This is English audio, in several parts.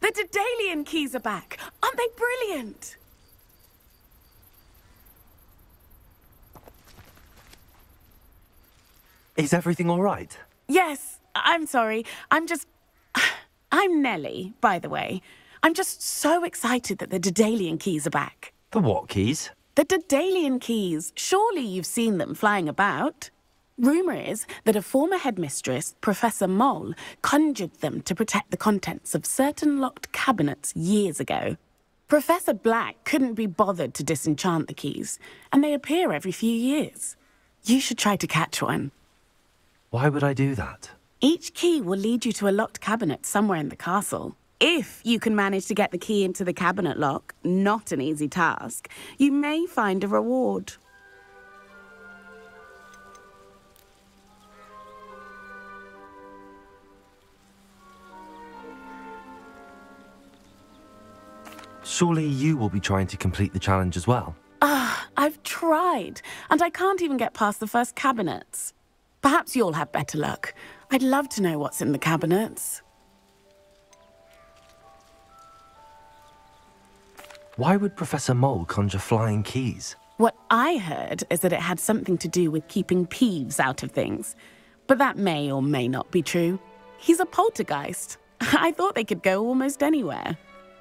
The Daedalian keys are back! Aren't they brilliant? Is everything all right? Yes, I'm sorry. I'm Nellie, by the way. I'm just so excited that the Daedalian keys are back. The what keys? The Daedalian keys. Surely you've seen them flying about. Rumour is that a former headmistress, Professor Mole, conjured them to protect the contents of certain locked cabinets years ago. Professor Black couldn't be bothered to disenchant the keys, and they appear every few years. You should try to catch one. Why would I do that? Each key will lead you to a locked cabinet somewhere in the castle. If you can manage to get the key into the cabinet lock, not an easy task, you may find a reward. Surely you will be trying to complete the challenge as well? I've tried, and I can't even get past the first cabinets. Perhaps you'll have better luck. I'd love to know what's in the cabinets. Why would Professor Mole conjure flying keys? What I heard is that it had something to do with keeping Peeves out of things. But that may or may not be true. He's a poltergeist. I thought they could go almost anywhere.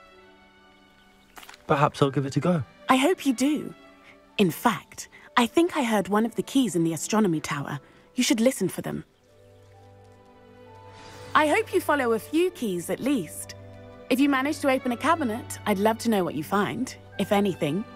Perhaps I'll give it a go. I hope you do. In fact, I think I heard one of the keys in the astronomy tower. You should listen for them. I hope you follow a few keys at least. If you manage to open a cabinet, I'd love to know what you find, if anything.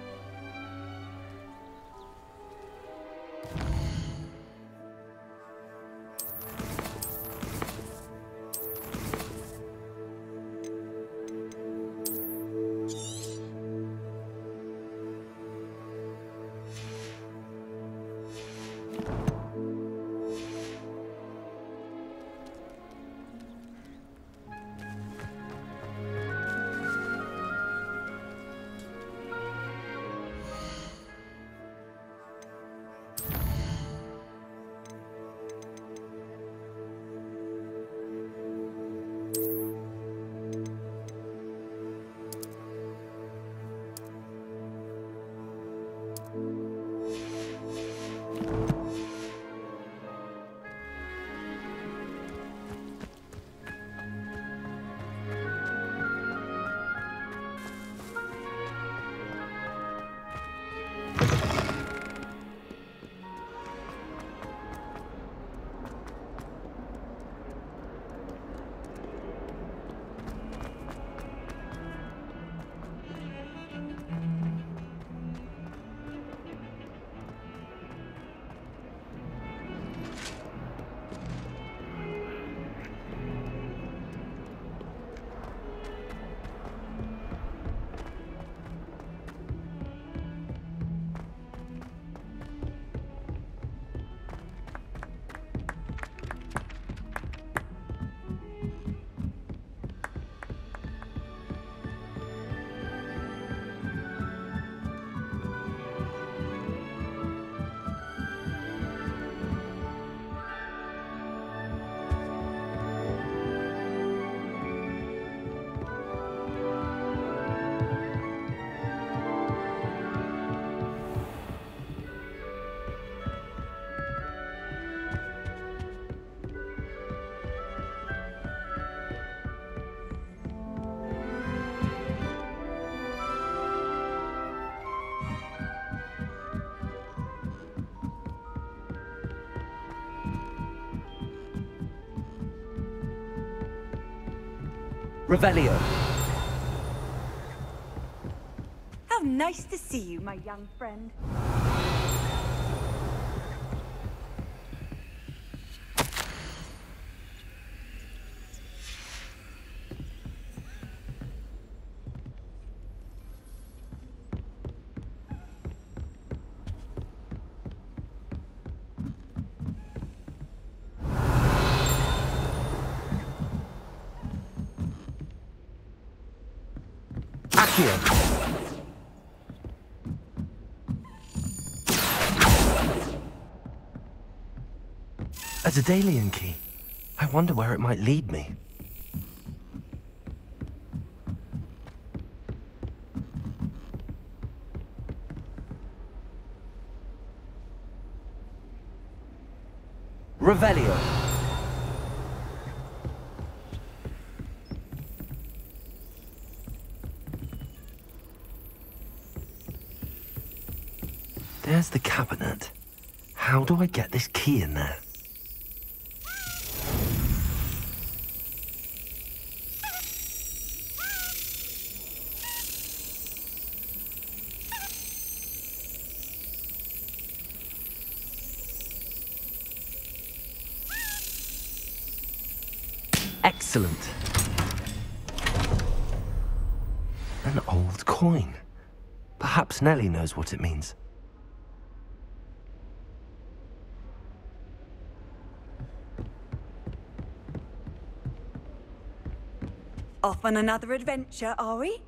Revelio. How nice to see you, my young friend. A Daedalian key. I wonder where it might lead me. Revelio. There's the cabinet. How do I get this key in there? Excellent. An old coin. Perhaps Nellie knows what it means. Off on another adventure, are we?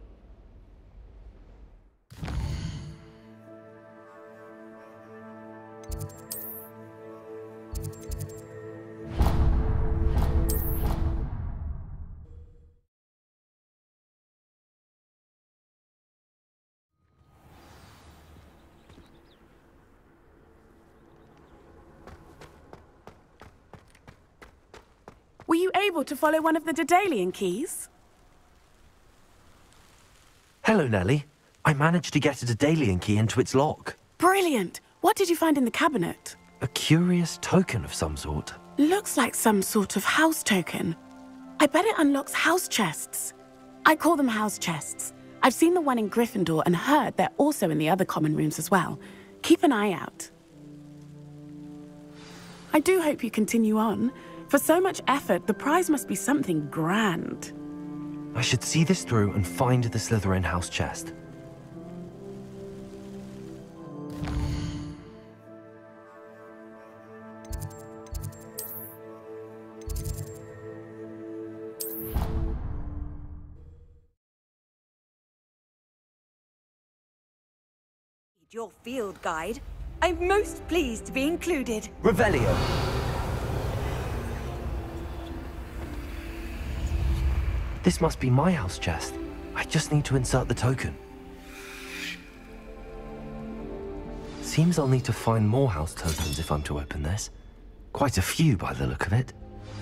Were you able to follow one of the Daedalian keys? Hello, Nellie. I managed to get a Daedalian key into its lock. Brilliant! What did you find in the cabinet? A curious token of some sort. Looks like some sort of house token. I bet it unlocks house chests. I call them house chests. I've seen the one in Gryffindor and heard they're also in the other common rooms as well. Keep an eye out. I do hope you continue on. For so much effort, the prize must be something grand. I should see this through and find the Slytherin house chest. Your field guide. I'm most pleased to be included. Revelio. This must be my house chest. I just need to insert the token. Seems I'll need to find more house tokens if I'm to open this. Quite a few by the look of it.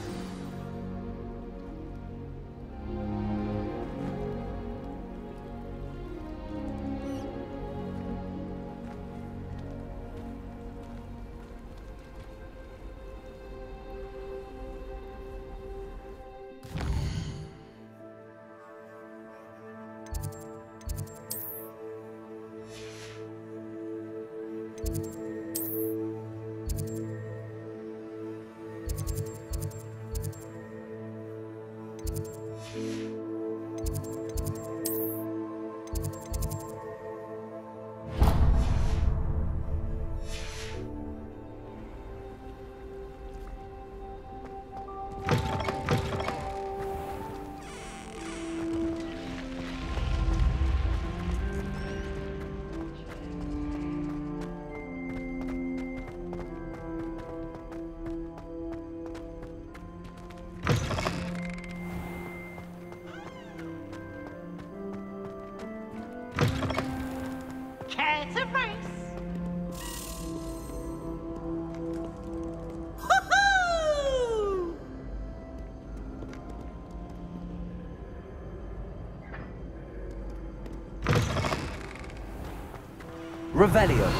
Revelio.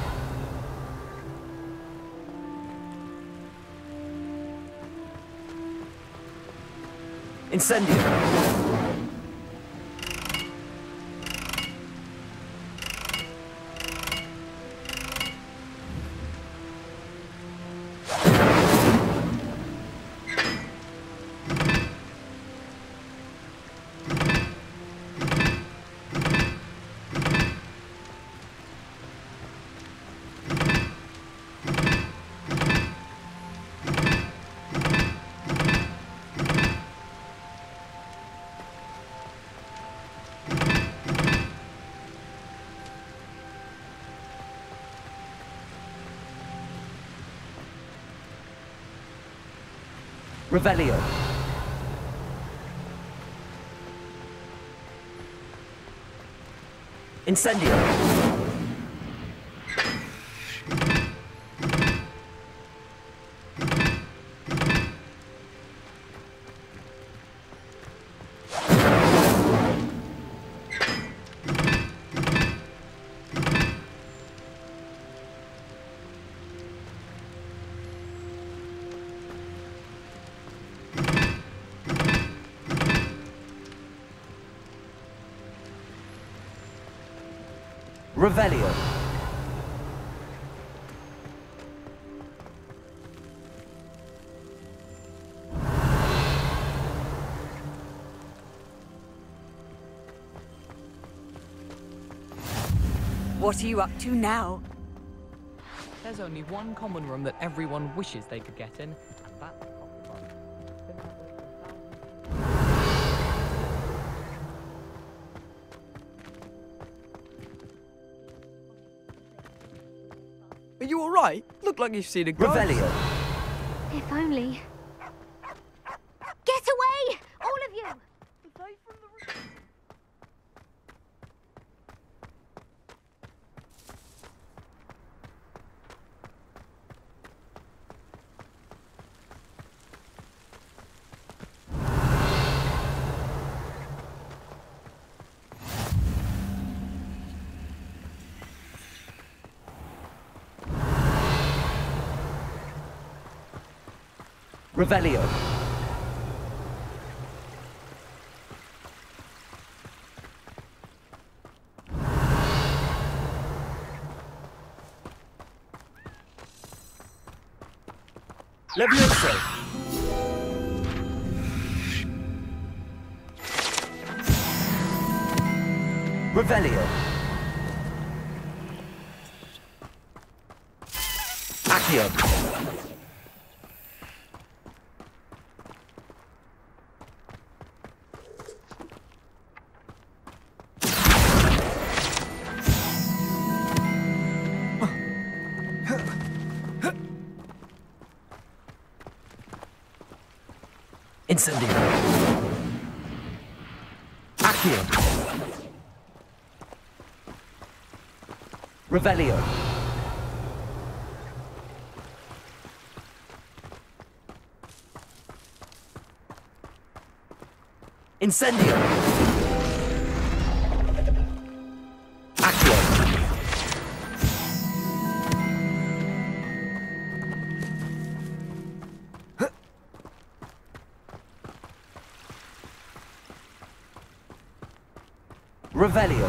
Incendio. Revelio. Incendio. Revelio. What are you up to now? There's only one common room that everyone wishes they could get in, and that's the coffee bar. Been that way for thousands. Are you alright? Look like you've seen a ghost. Revelio. If only. Get away! All of you! Revelio. Levioso. Revelio. Accio. Incendio. Accio. Revelio. Incendio. Accio. Revelio.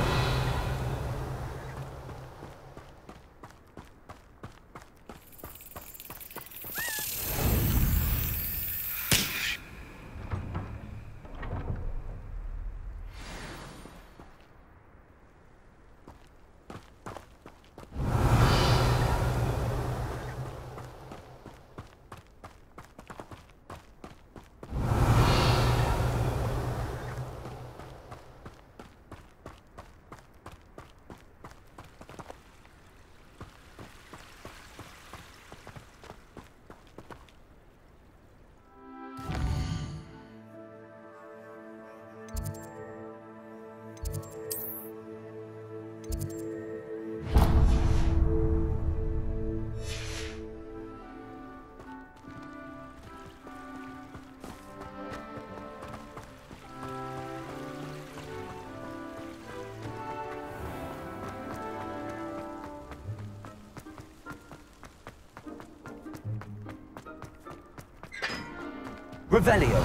Revelio.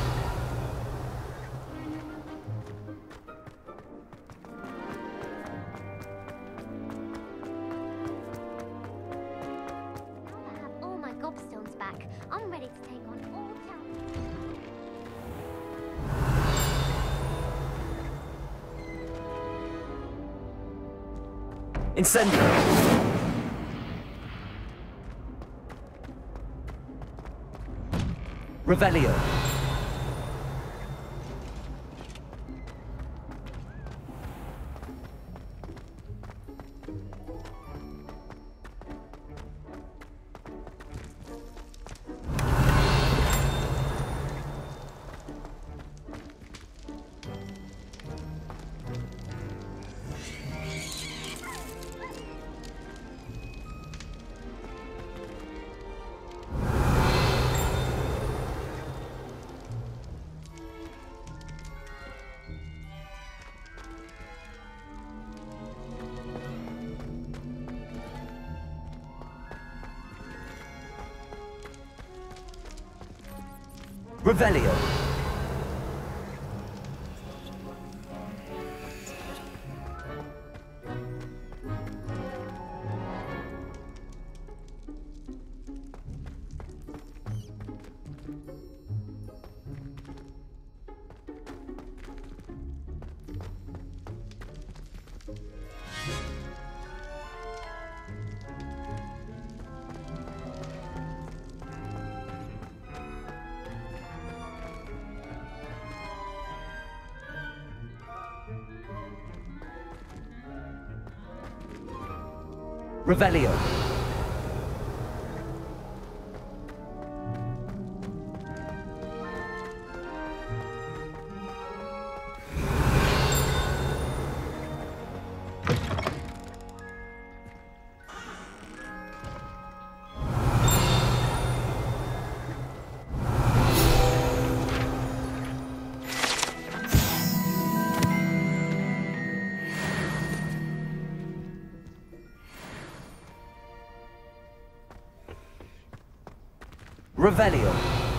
Now I have all my gobstones back. I'm ready to take on all town. Incendio. Revelio. Revelio. Revelio. Revelio.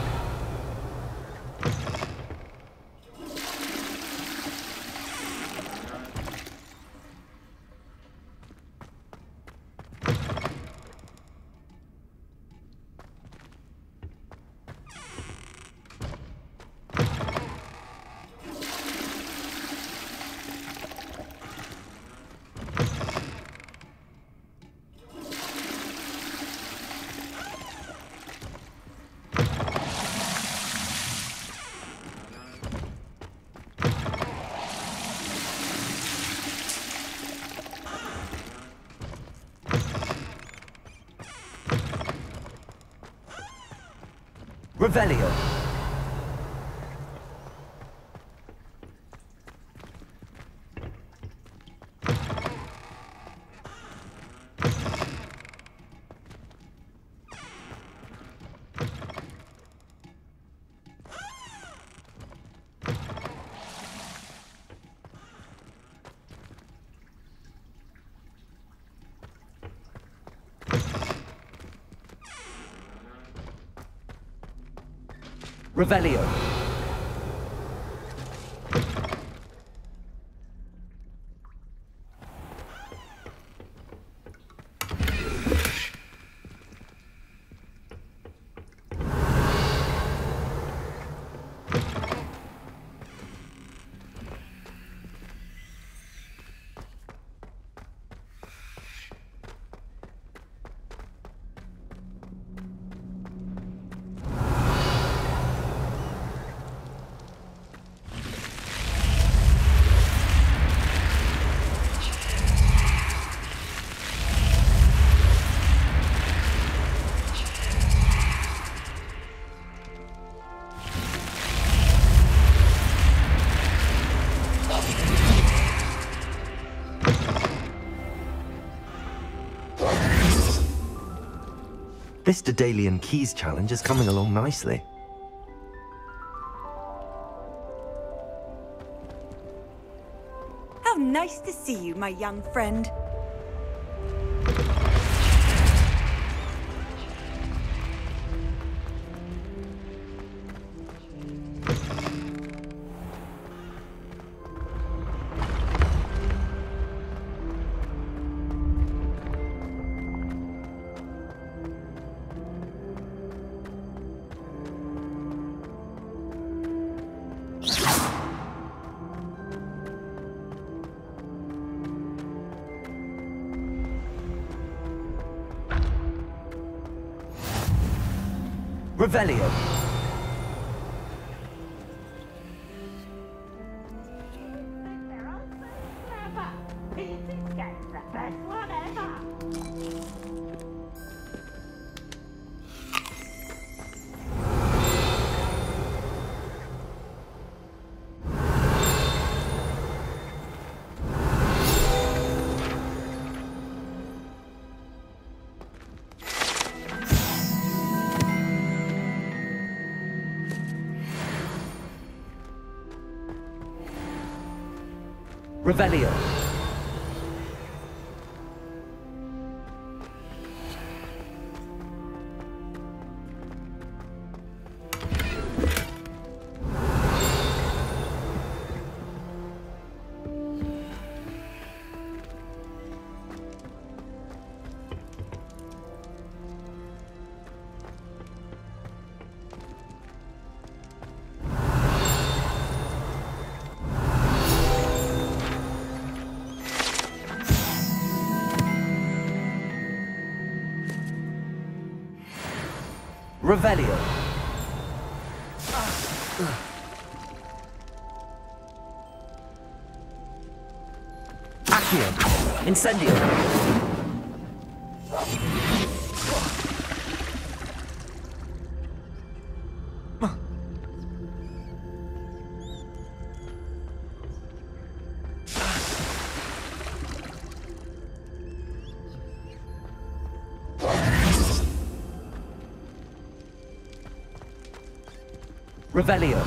Revelio. Revelio. This Daedalian Keys challenge is coming along nicely. How nice to see you, my young friend. Revelio. Revelio. Revelio. Accio. Incendio. Revelio.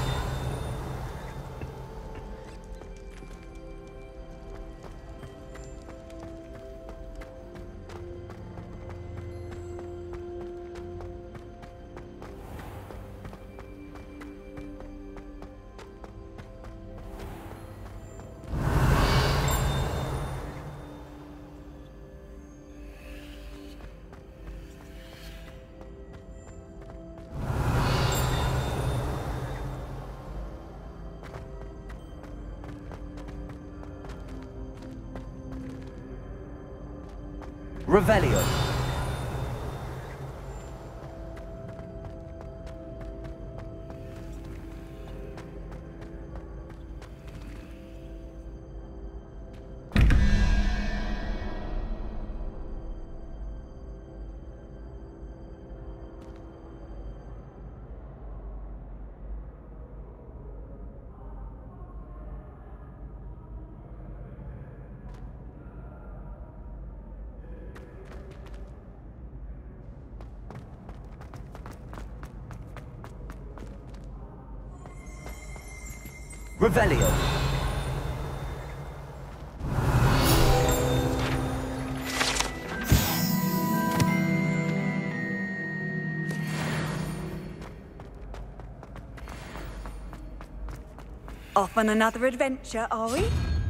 Revelio. Revelio. Off on another adventure, are we?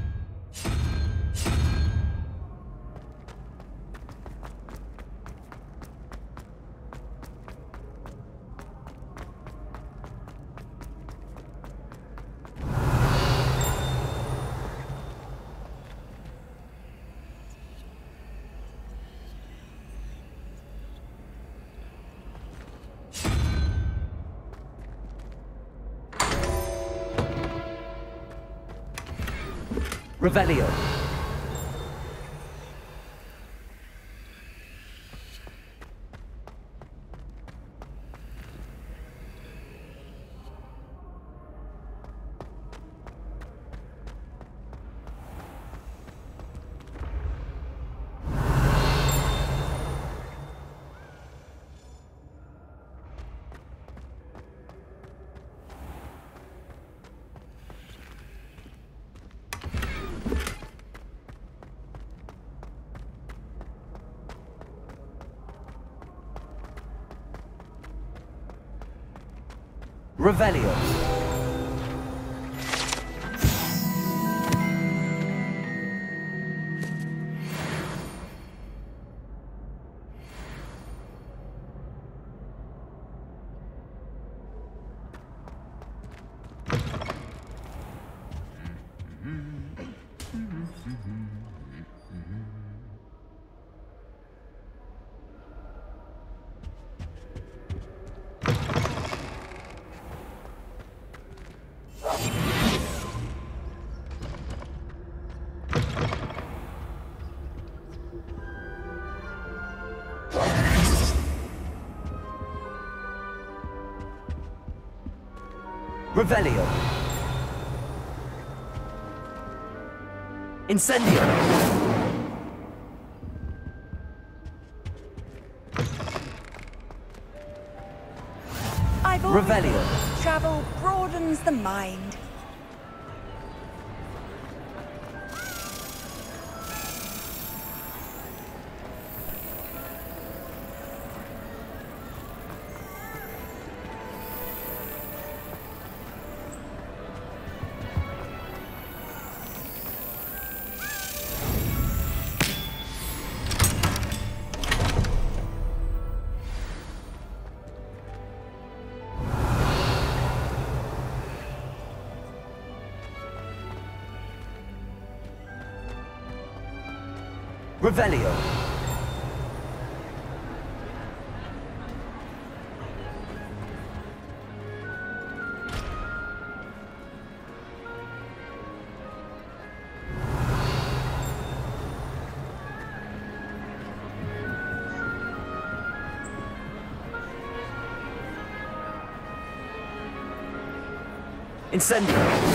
Revelio. Revelio. Revelio. Incendio. I've always Revelio. thought travel broadens the mind. Revelio. Incendio.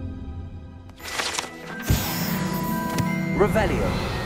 Revelio.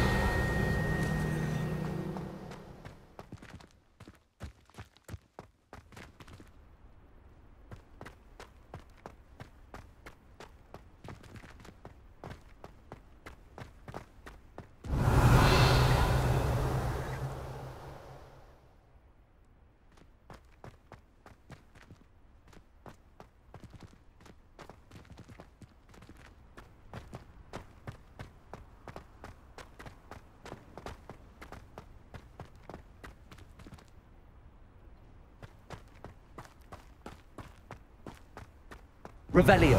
Revelio.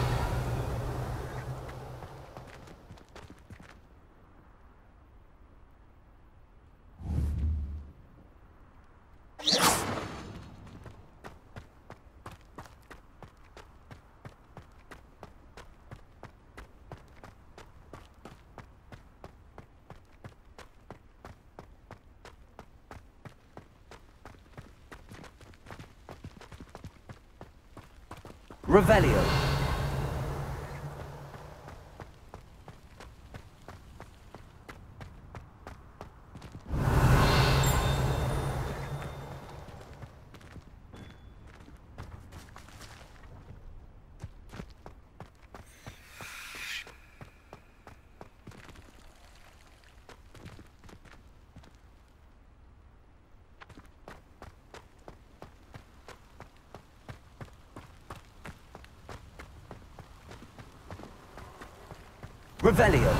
Revelio. Revelio.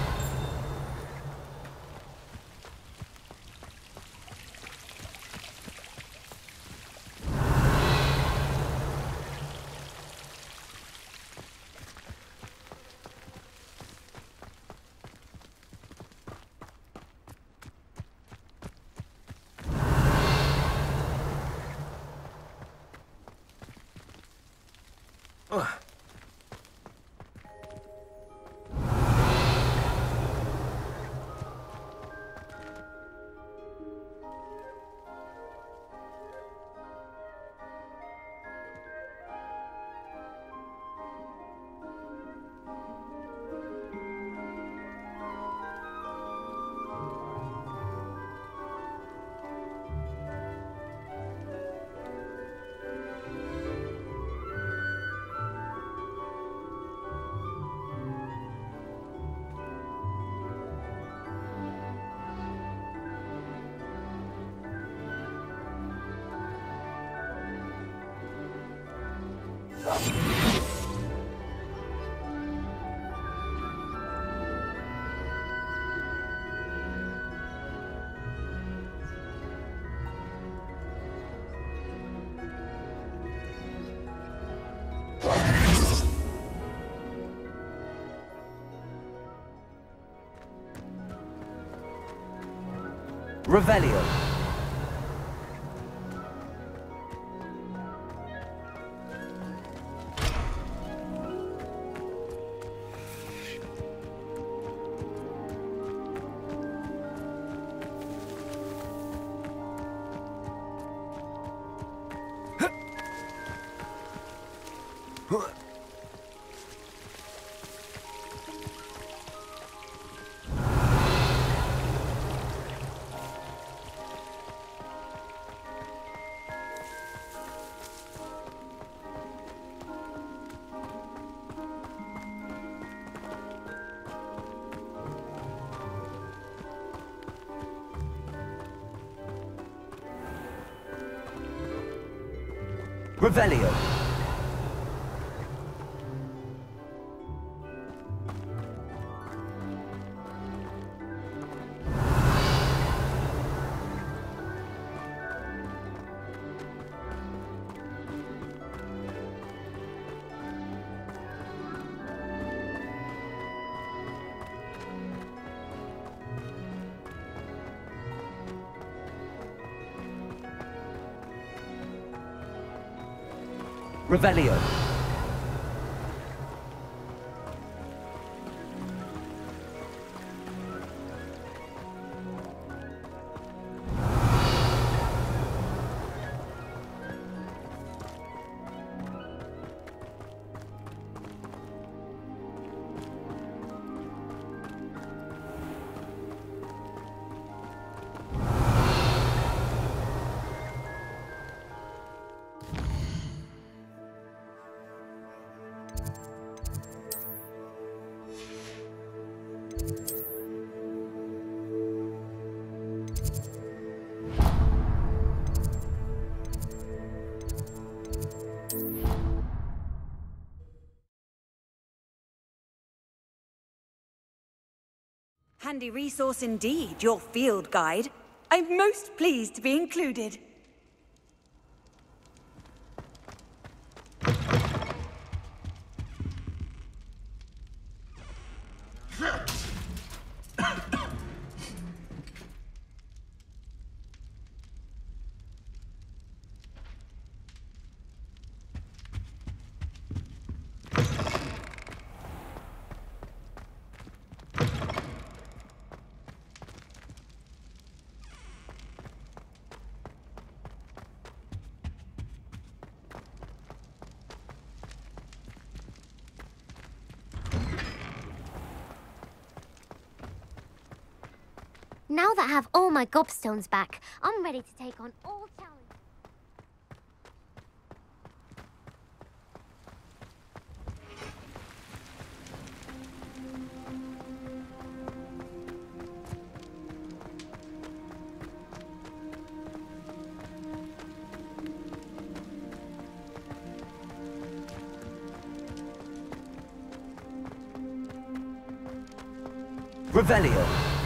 Revelio. Revelio. Revelio. handy resource indeed, your field guide. I'm most pleased to be included. Now that I have all my gobstones back, I'm ready to take on all challenges. Revelio.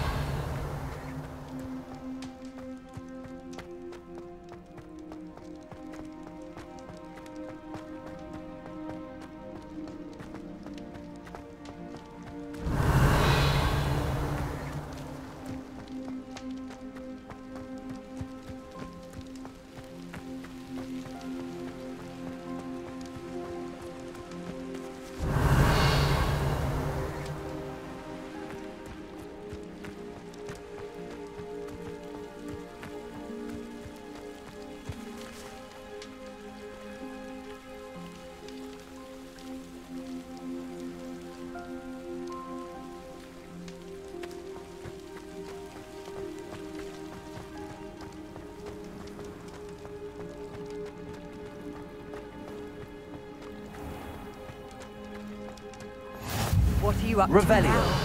What are you up to Revelio. now?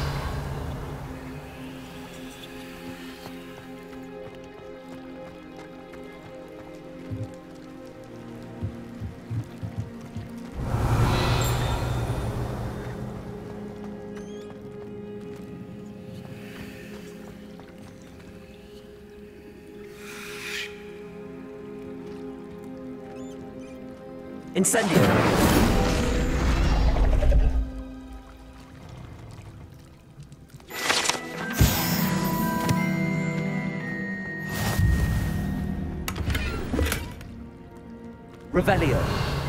Incendio. Revelio.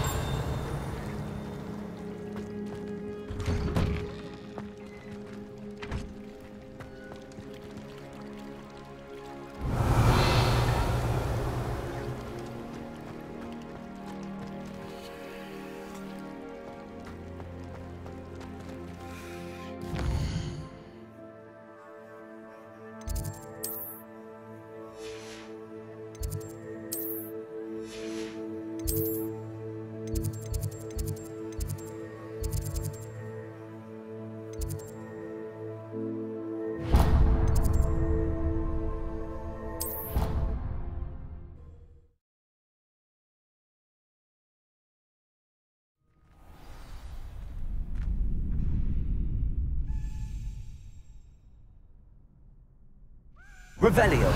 Revelio.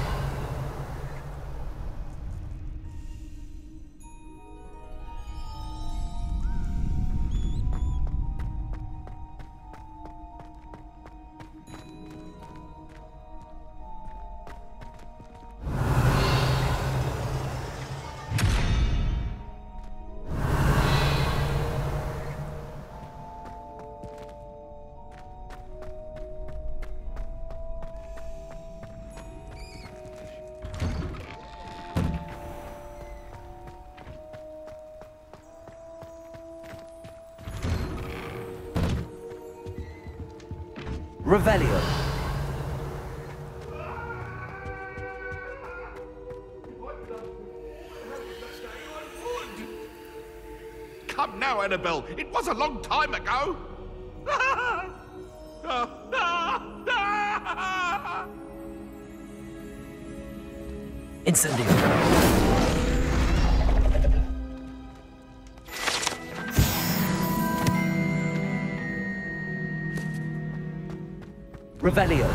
Revelio. Come now, Annabelle. It was a long time ago. Incendio. Revelio.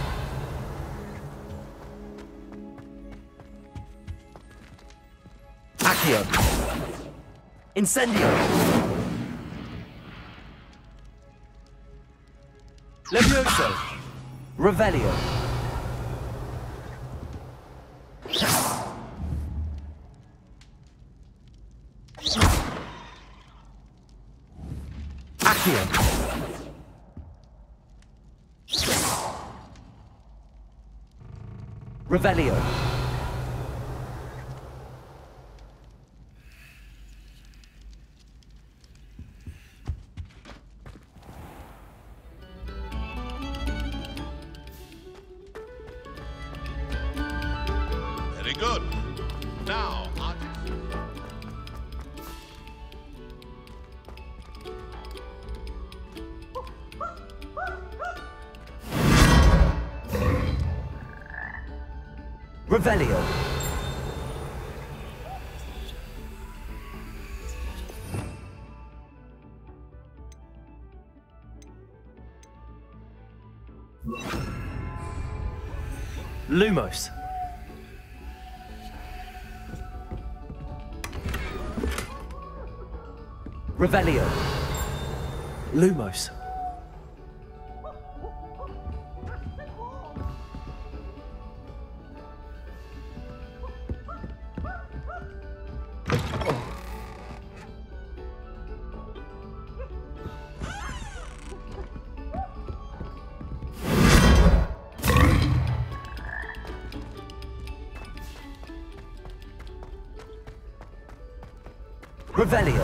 Accio. Incendio. Levioso. Revelio. Accio. Revelio. Very good. Now, Artix. Revelio. Lumos. Revelio. Lumos. Revelio.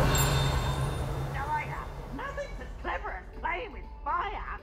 Nothing's as clever as playing with fire.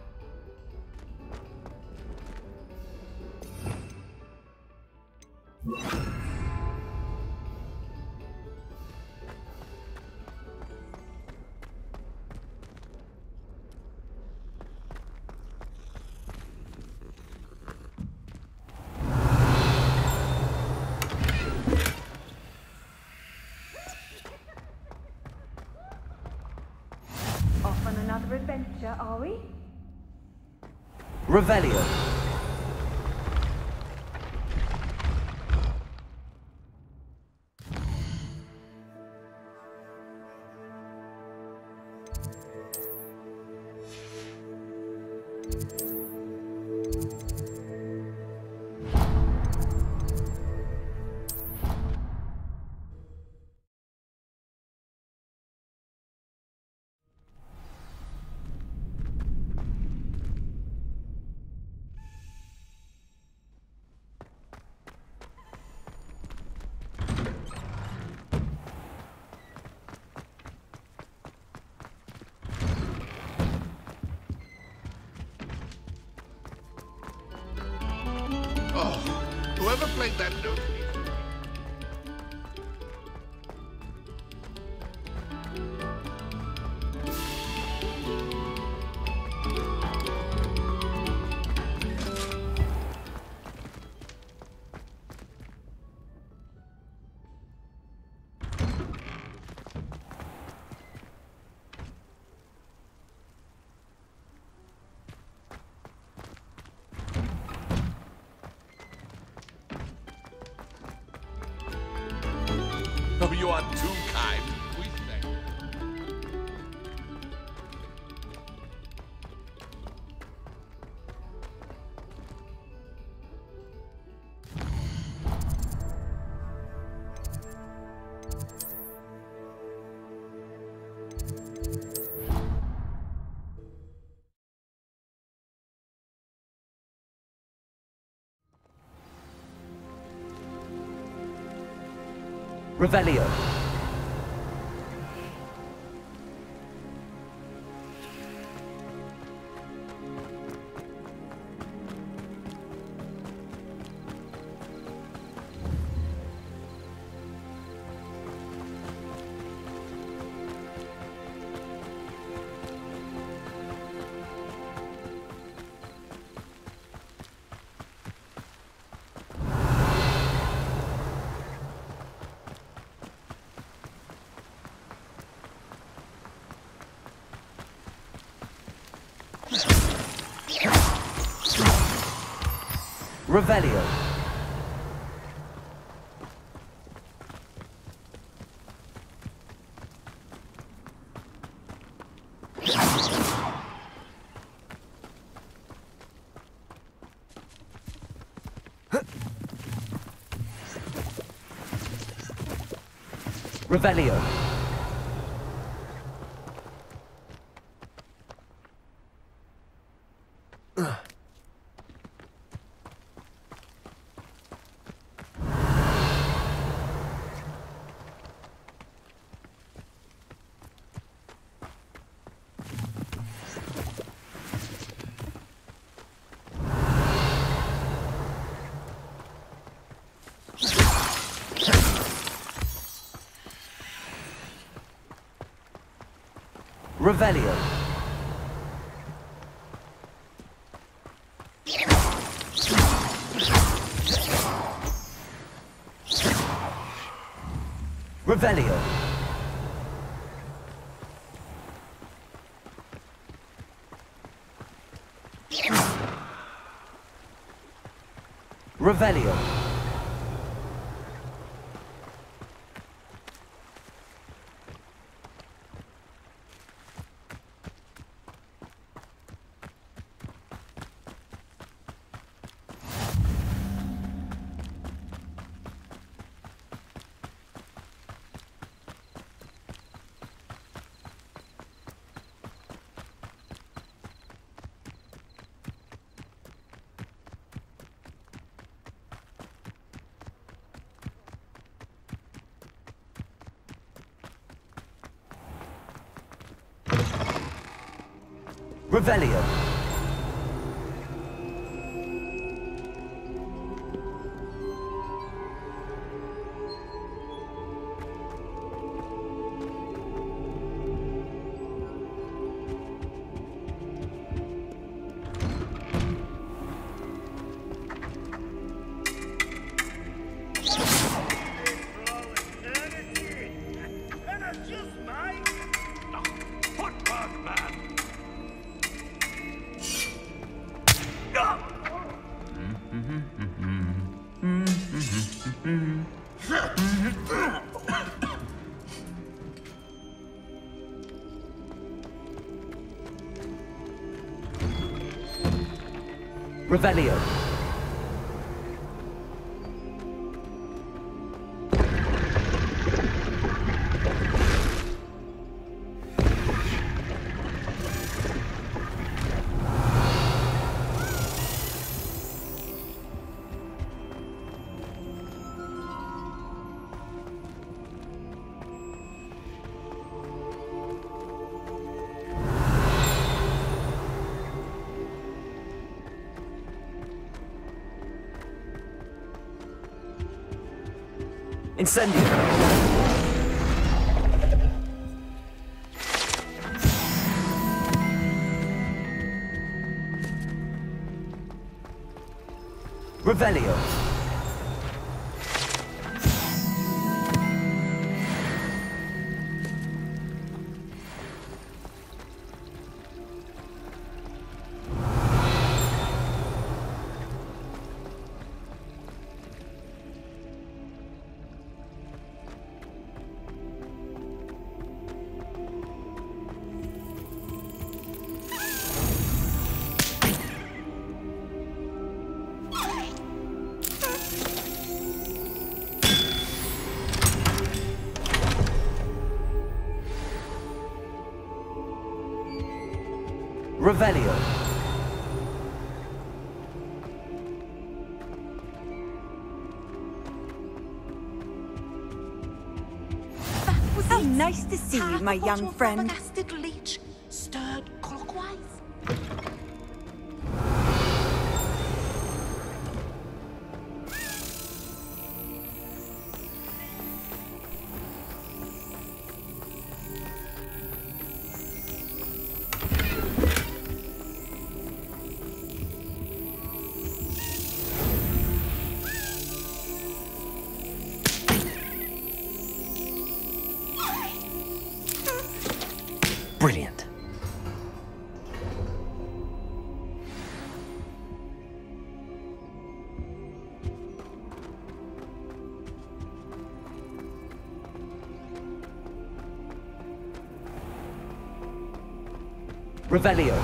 Off on another adventure, are we? Revelio. Oh, whoever played that note. Oh, you are too kind. We thank you. Revelio. Revelio. Revelio. Revelio. Revelio. Revelio. Revelio. Revelio. Incendio. Revelio. Revelio. How nice to see you, my young friend. Leech stirred clockwise. Brilliant. Revelio.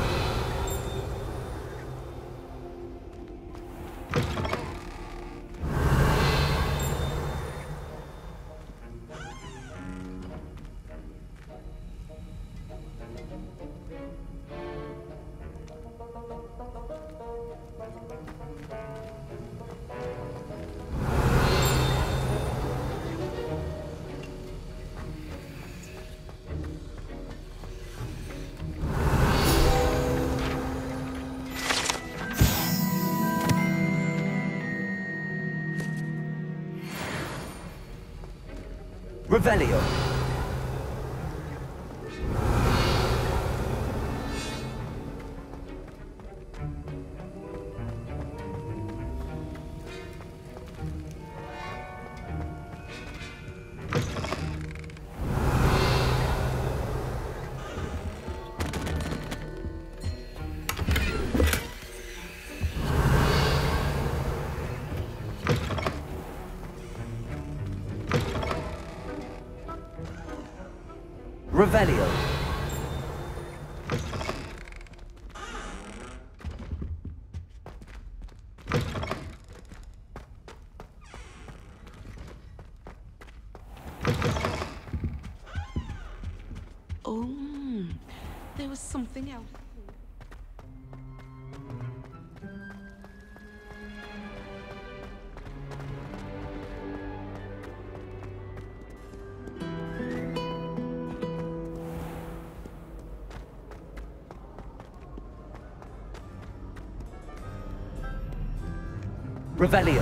Revelio. Revelio. Oh, there was something else. Revelio.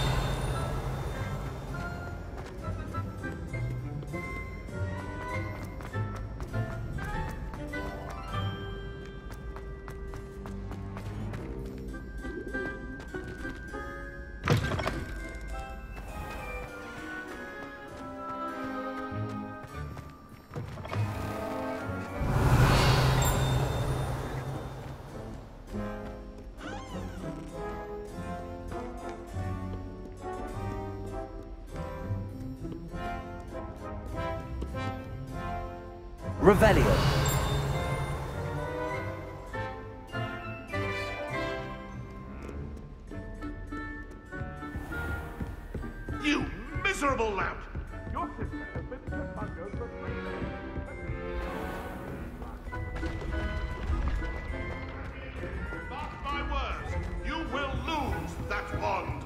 Revelio. You miserable lout! Your sister has been to Fungo for 3 days. Mark my words, you will lose that wand.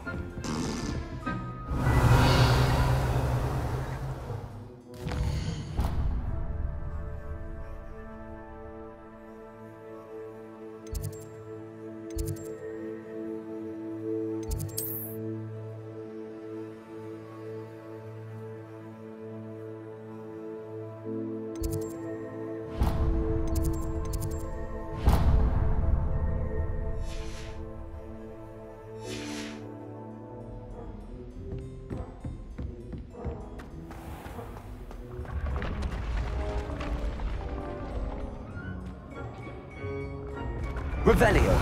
Revelio.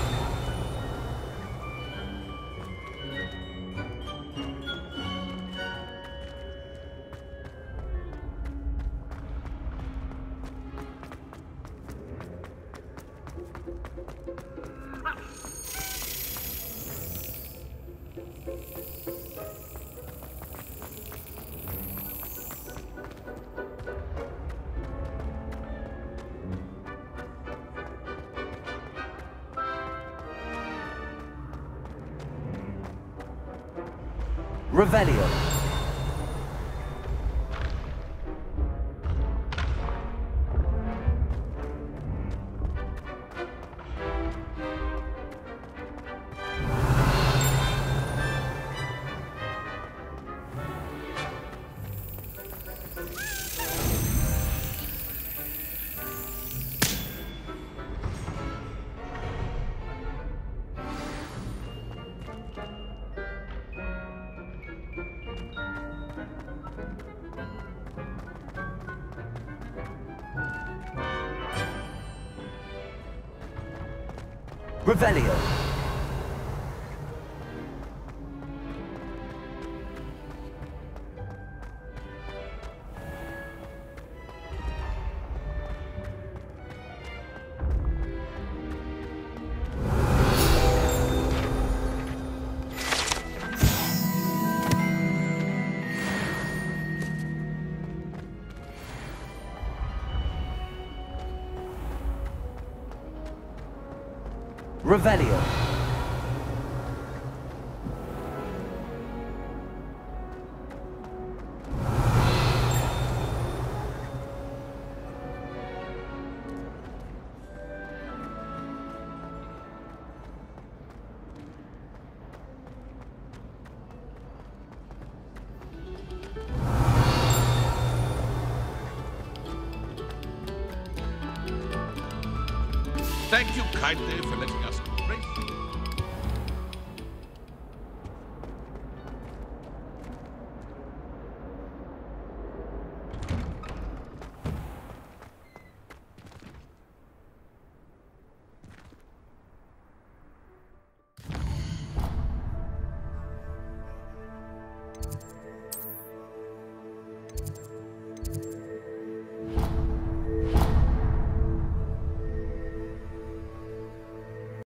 Revelio. Revelio. Revelio. Thank you kindly for letting